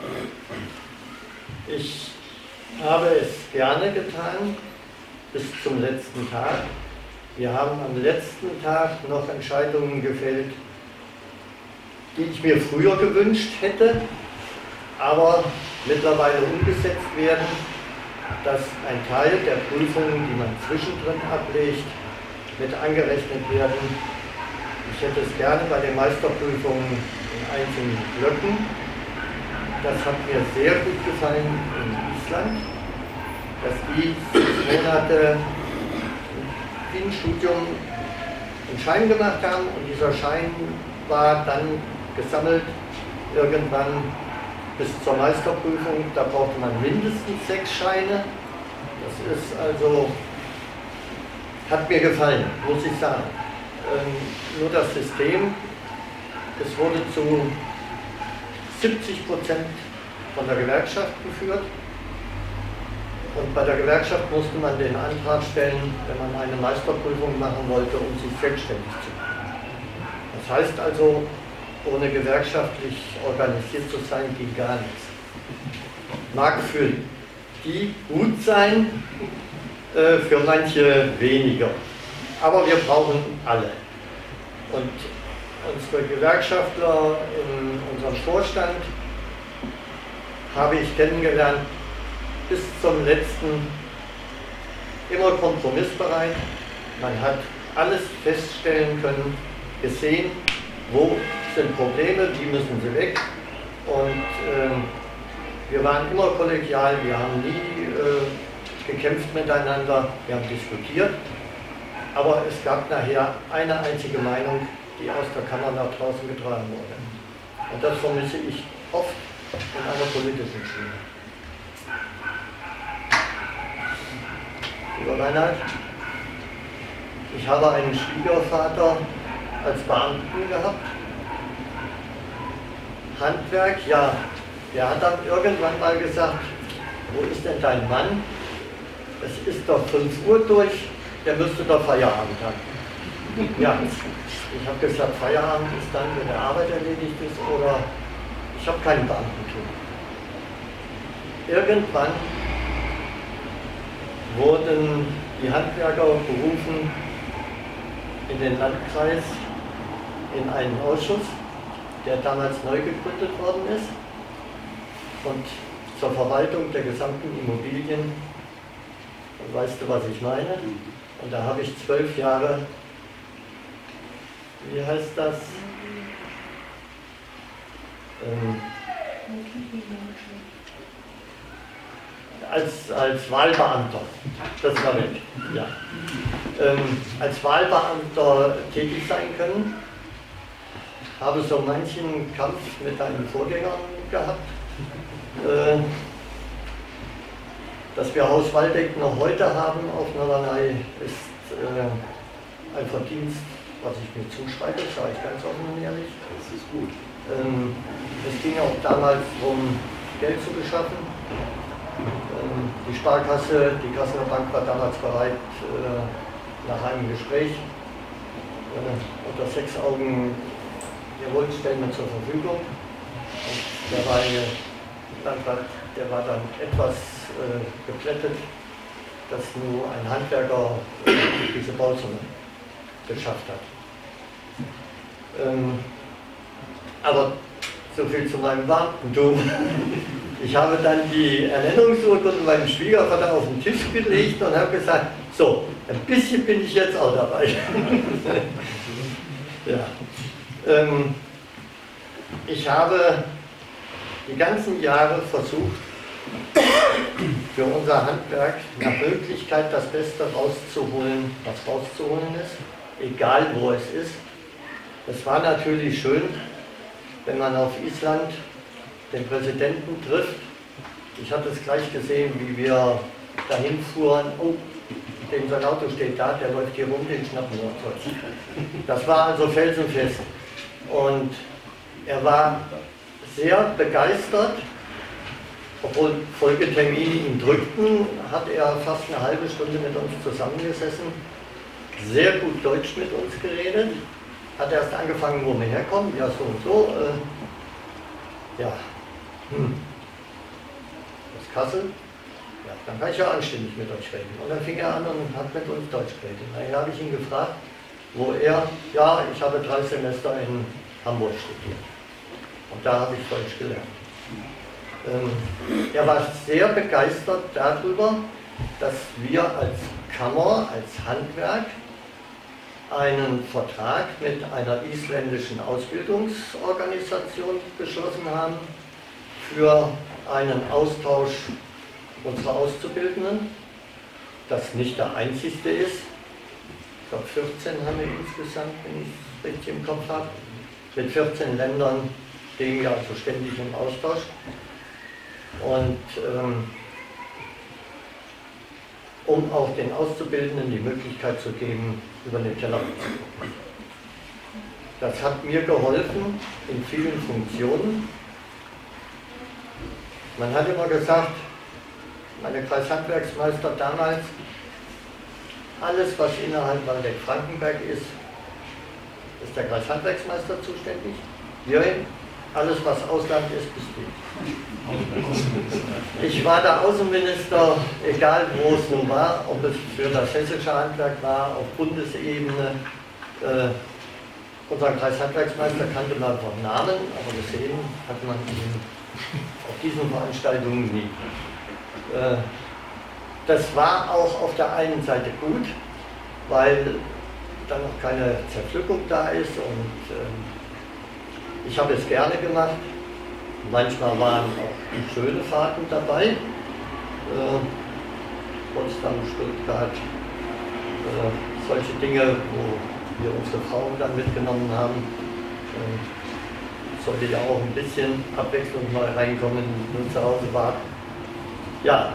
Ich habe es gerne getan bis zum letzten Tag. Wir haben am letzten Tag noch Entscheidungen gefällt, die ich mir früher gewünscht hätte, aber mittlerweile umgesetzt werden, dass ein Teil der Prüfungen, die man zwischendrin ablegt, mit angerechnet werden. Ich hätte es gerne bei den Meisterprüfungen in einzelnen Blöcken. Das hat mir sehr gut gefallen in Island, dass die sechs Monate wie ein Studium einen Schein gemacht haben und dieser Schein war dann gesammelt irgendwann bis zur Meisterprüfung. Da brauchte man mindestens sechs Scheine. Das ist also, hat mir gefallen, muss ich sagen. Ähm, nur das System, es wurde zu siebzig Prozent von der Gewerkschaft geführt. Und bei der Gewerkschaft musste man den Antrag stellen, wenn man eine Meisterprüfung machen wollte, um sich selbstständig zu machen. Das heißt also, ohne gewerkschaftlich organisiert zu sein, ging gar nichts. Mag für die gut sein, äh, für manche weniger. Aber wir brauchen alle. Und unsere Gewerkschaftler in unserem Vorstand habe ich kennengelernt, bis zum letzten immer kompromissbereit. Man hat alles feststellen können, gesehen, wo sind Probleme, wie müssen sie weg. Und äh, wir waren immer kollegial, wir haben nie äh, gekämpft miteinander, wir haben diskutiert. Aber es gab nachher eine einzige Meinung, die aus der Kammer nach draußen getragen wurde. Und das vermisse ich oft in einer politischen Schule. Lieber Reinhard, ich habe einen Schwiegervater als Beamten gehabt. Handwerk, ja, der hat dann irgendwann mal gesagt, wo ist denn dein Mann? Es ist doch fünf Uhr durch, der müsste doch Feierabend haben. Ja, ich habe gesagt, Feierabend ist dann, wenn der Arbeit erledigt ist, oder ich habe keinen Beamtentum. Irgendwann wurden die Handwerker berufen in den Landkreis, in einen Ausschuss, der damals neu gegründet worden ist, und zur Verwaltung der gesamten Immobilien. Und weißt du, was ich meine? Und da habe ich zwölf Jahre, wie heißt das? Ähm, als, als Wahlbeamter, das war weg, ja. Ähm, als Wahlbeamter tätig sein können, habe so manchen Kampf mit deinen Vorgängern gehabt. Äh, dass wir Haus Waldeck noch heute haben auf Norderney, ist äh, ein Verdienst, was ich mir zuschreibe, sage ich ganz offen und ehrlich. Das ist gut. Ähm, es ging auch damals darum, Geld zu beschaffen. Ähm, die Sparkasse, die Kasseler Bank war damals bereit, äh, nach einem Gespräch äh, unter sechs Augen, jawohl, stellen wir zur Verfügung. Und der war, der war dann etwas äh, geplättet, dass nur ein Handwerker äh, diese Bausumme beschafft hat. Ähm, aber so viel zu meinem Beamtentum. Ich habe dann die Ernennungsurkunde meinem Schwiegervater auf den Tisch gelegt und habe gesagt, so, ein bisschen bin ich jetzt auch dabei. Ja. ähm, ich habe die ganzen Jahre versucht, für unser Handwerk nach Möglichkeit das Beste rauszuholen, was rauszuholen ist, egal wo es ist. Es war natürlich schön, wenn man auf Island den Präsidenten trifft. Ich hatte es gleich gesehen, wie wir dahin fuhren. Oh, dem sein Auto steht da, der läuft hier rum, den schnappen wir uns. Das war also felsenfest. Und er war sehr begeistert, obwohl Folgetermine ihn drückten, hat er fast eine halbe Stunde mit uns zusammengesessen, sehr gut Deutsch mit uns geredet, hat erst angefangen, wo wir herkommen, ja so und so, äh, ja, hm. Das ist Kassel, ja, dann kann ich ja anständig mit euch reden. Und dann fing er an und hat mit uns Deutsch geredet. Daher habe ich ihn gefragt, wo er, ja, ich habe drei Semester in Hamburg studiert. Und da habe ich Deutsch gelernt. Ähm, er war sehr begeistert darüber, dass wir als Kammer, als Handwerk, einen Vertrag mit einer isländischen Ausbildungsorganisation beschlossen haben für einen Austausch unserer Auszubildenden, das nicht der einzigste ist. Ich glaube vierzehn haben wir insgesamt, wenn ich es richtig im Kopf habe, mit vierzehn Ländern stehen wir also ständig im Austausch. Und ähm, um auch den Auszubildenden die Möglichkeit zu geben, über den Tellerrand zu gucken. Das hat mir geholfen in vielen Funktionen. Man hat immer gesagt, meine Kreishandwerksmeister damals, alles was innerhalb Waldeck-Frankenberg ist, ist der Kreishandwerksmeister zuständig. Jörn, alles was Ausland ist, bist du. Ich war der Außenminister, egal wo es nun war, ob es für das hessische Handwerk war, auf Bundesebene. Äh, unser Kreishandwerksmeister kannte man von Namen, aber gesehen hat man ihn auf diesen Veranstaltungen nie. Äh, das war auch auf der einen Seite gut, weil dann noch keine Zerpflückung da ist und äh, ich habe es gerne gemacht. Manchmal waren auch schöne Fahrten dabei. Äh, Potsdam, Stuttgart, äh, solche Dinge, wo wir unsere Frauen dann mitgenommen haben. Äh, sollte ja auch ein bisschen Abwechslung mal reinkommen, nur zu Hause war. Ja,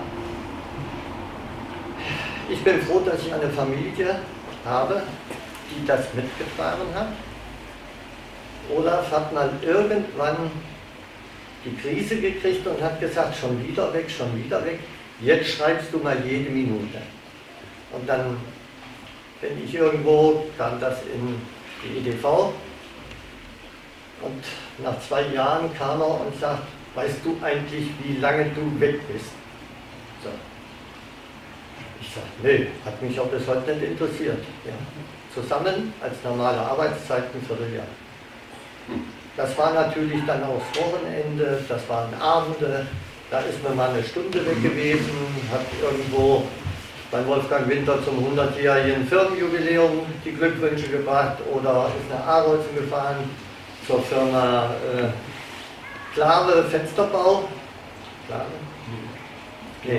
ich bin froh, dass ich eine Familie habe, die das mitgetragen hat. Olaf hat mal irgendwann die Krise gekriegt und hat gesagt, schon wieder weg, schon wieder weg, jetzt schreibst du mal jede Minute. Und dann, wenn ich irgendwo, kam das in die E D V und nach zwei Jahren kam er und sagt, weißt du eigentlich, wie lange du weg bist? So. Ich sage, nee, hat mich auch bis heute nicht interessiert. Ja. Zusammen als normale Arbeitszeit ein Vierteljahr. Das war natürlich dann auch das Wochenende, das waren Abende, da ist man mal eine Stunde weg gewesen, hat irgendwo bei Wolfgang Winter zum hundertjährigen Firmenjubiläum die Glückwünsche gebracht oder ist nach Arolsen gefahren zur Firma äh, Klave Fensterbau. Klave? Nee.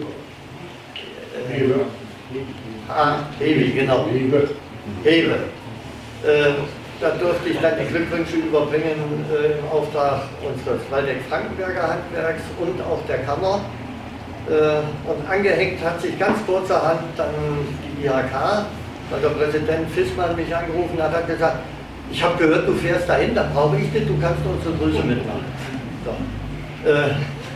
Äh, ah, Hewi, genau. Hewe. Äh, Da durfte ich dann die Glückwünsche überbringen äh, im Auftrag unseres Waldeck-Frankenberger Handwerks und auch der Kammer. Äh, und angehängt hat sich ganz kurzerhand dann die I H K, weil der Präsident Fissmann mich angerufen hat, hat gesagt, ich habe gehört, du fährst dahin, dann brauche ich dich, du kannst unsere Grüße mitmachen. So. Äh,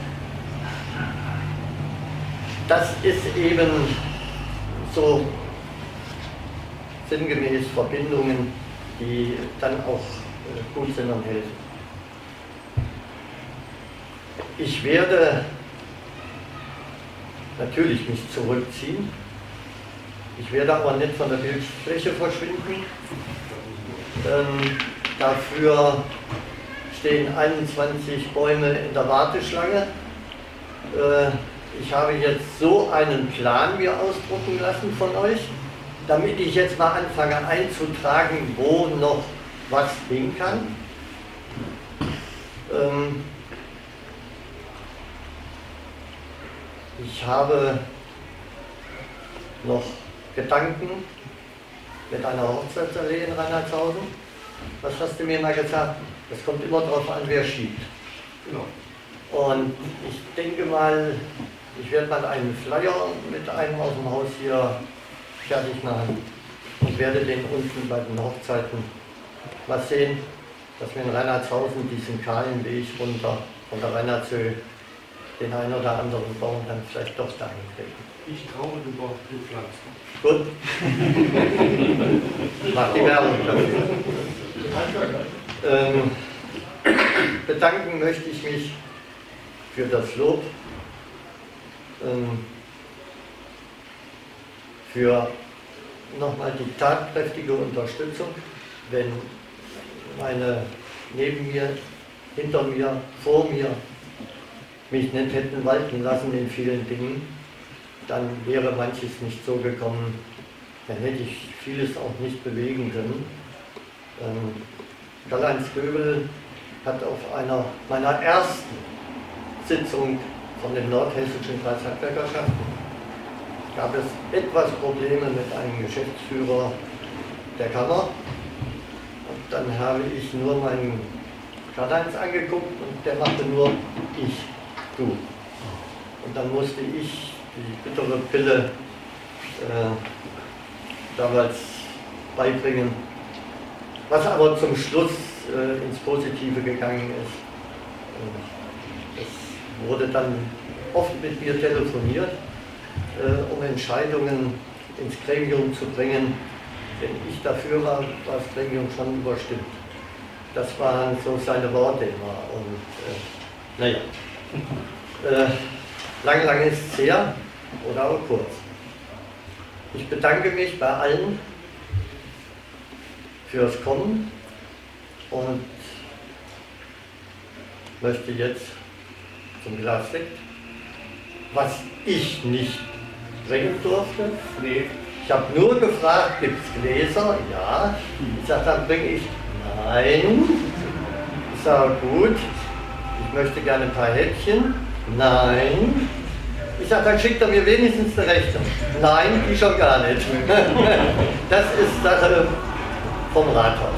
das ist eben so sinngemäß Verbindungen, die dann auch äh, gut sind und helfen. Ich werde natürlich mich zurückziehen. Ich werde aber nicht von der Bildfläche verschwinden. Ähm, dafür stehen einundzwanzig Bäume in der Warteschlange. Äh, ich habe jetzt so einen Plan mir ausdrucken lassen von euch, damit ich jetzt mal anfange einzutragen, wo noch was hin kann. Ähm ich habe noch Gedanken mit einer Hochzeitsallee in Reinhardshausen. Was hast du mir mal gesagt? Es kommt immer darauf an, wer schiebt. Genau. Und ich denke mal, ich werde mal einen Flyer mit einem aus dem Haus hier fertig machen und werde den unten bei den Hochzeiten was sehen, dass wir in Reinhardshausen diesen kahlen Weg runter von der Reinhardshöhe den einen oder anderen Baum dann vielleicht doch dahin kriegen. Ich traue, du brauchst du Pflanzen. Gut. Mach die Werbung dafür. Ähm, bedanken möchte ich mich für das Lob. Ähm, für nochmal die tatkräftige Unterstützung, wenn meine neben mir, hinter mir, vor mir mich nicht hätten walten lassen in vielen Dingen, dann wäre manches nicht so gekommen, dann hätte ich vieles auch nicht bewegen können. Ähm, Karl-Heinz Göbel hat auf einer meiner ersten Sitzung von den nordhessischen Kreishandwerkerschaften gab es etwas Probleme mit einem Geschäftsführer der Kammer. Und dann habe ich nur meinen Karl-Heinz angeguckt und der machte nur ich, du. Und dann musste ich die bittere Pille äh, damals beibringen, was aber zum Schluss äh, ins Positive gegangen ist. Und es wurde dann oft mit mir telefoniert, äh, um Entscheidungen ins Gremium zu bringen. Wenn ich dafür war, war das Gremium schon überstimmt. Das waren so seine Worte immer. Und äh, naja, äh, lang, lang ist es her oder auch kurz. Ich bedanke mich bei allen fürs Kommen und möchte jetzt zum Glas Sekt, was ich nicht bringen durfte. Nee. Ich habe nur gefragt, gibt es Gläser? Ja. Ich sage, dann bringe ich. Nein. Ich sage, gut. Ich möchte gerne ein paar Häppchen. Nein. Ich sage, dann schickt er mir wenigstens eine Rechnung. Nein, die schon gar nicht. Das ist Sache vom Rathaus.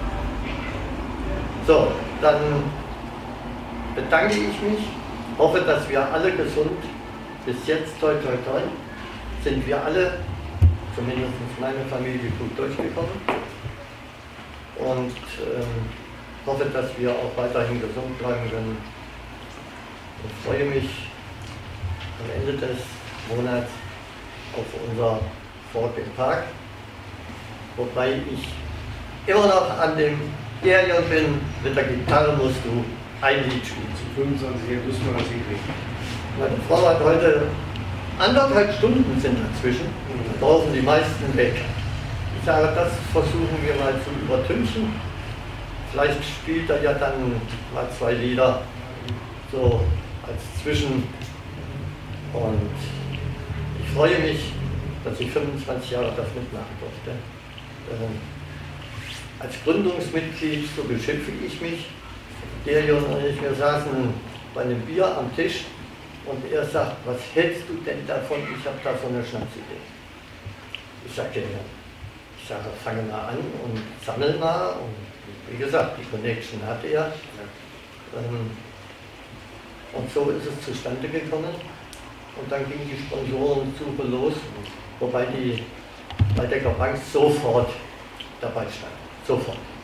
So, dann bedanke ich mich. Hoffe, dass wir alle gesund, bis jetzt, toi toi toi, sind wir alle, zumindest meine Familie, gut durchgekommen. Und ähm, hoffe, dass wir auch weiterhin gesund bleiben können. Ich freue mich am Ende des Monats auf unser Walk im Park, wobei ich immer noch an dem Gerion bin, mit der Gitarre musst du ein Lied spielen. Zu fünfundzwanzig Jahren müssen wir das hinkriegen. Meine Frau hat heute anderthalb Stunden sind dazwischen, da brauchen die meisten weg. Ich sage, das versuchen wir mal zu übertünchen. Vielleicht spielt er ja dann mal zwei Lieder so als Zwischen. Und ich freue mich, dass ich fünfundzwanzig Jahre das mitmachen durfte. Ähm, als Gründungsmitglied, so beschimpfe ich mich, Gerion und ich, wir saßen bei einem Bier am Tisch und er sagt, was hältst du denn davon, ich habe da so eine Schnapsidee. Ich sage, ja, ich sage, fange mal an und sammel mal und wie gesagt, die Connection hat er. Ähm, und so ist es zustande gekommen und dann ging die Sponsorensuche los, wobei die Waldecker Bank sofort dabei stand, sofort.